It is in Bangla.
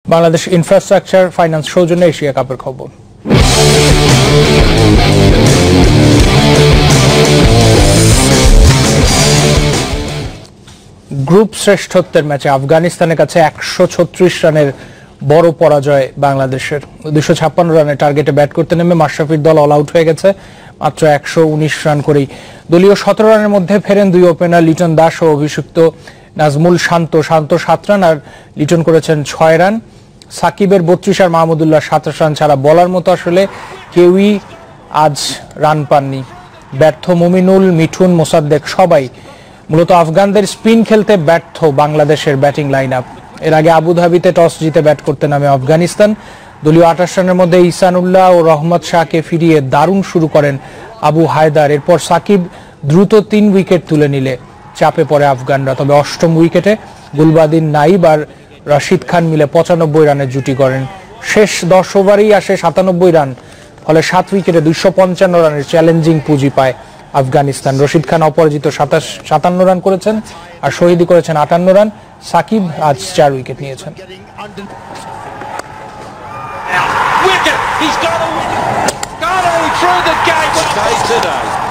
বাংলাদেশ ইনফ্রাস্ট্রাকচার ফাইন্যান্স সৌজন্যে এশিয়া কাপের খবর। গ্রুপ শ্রেষ্ঠত্বের ম্যাচে আফগানিস্তানের কাছে 136 রানের বড় পরাজয় বাংলাদেশের। 256 রানের টার্গেটে ব্যাট করতে নেমে মাশরাফির দল অল আউট হয়ে গেছে মাত্র 119 রান করেই। দলীয় 17 রানের মধ্যে ফেরেন দুই ওপেনার লিটন দাস ও অভিষিক্ত নাজমুল শান্ত 7 রান আর লিটন করেছেন 6 রান। সাকিবের 32 আর মাহমুদুল্লাহ 27 রান ছাড়া বলার মতো আসলে কেউই আজ রান পাননি। ব্যর্থ মুমিনুল, মিঠুন, মোসাদ্দেক সবাই। মূলত আফগানদের স্পিন খেলতে ব্যর্থ বাংলাদেশের ব্যাটিং লাইন আপ। এর আগে আবুধাবিতে টস জিতে ব্যাট করতে নামে আফগানিস্তান। দলীয় 28 রানের মধ্যে ইহসানুল্লাহ ও রহমত শাহকে ফিরিয়ে দারুণ শুরু করেন আবু হায়দার। এরপর সাকিব দ্রুত 3 উইকেট তুলে নিলে চাপে পড়ে আফগানরা। তবে অষ্টম উইকেটে গুলবাদিন নাইব আর রশিদ খান মিলে 95 রানের জুটি করেন। শেষ 10 ওভারেই আসে 97 রান, ফলে 7 উইকেটে 255 রানের চ্যালেঞ্জিং পুঁজি পায় আফগানিস্তান। রশিদ খান অপরাজিত 57 রান করেছেন আর শহীদি করেছেন 58 রান। সাকিব আজ 4 উইকেট নিয়েছেন। He's got a through the gate today.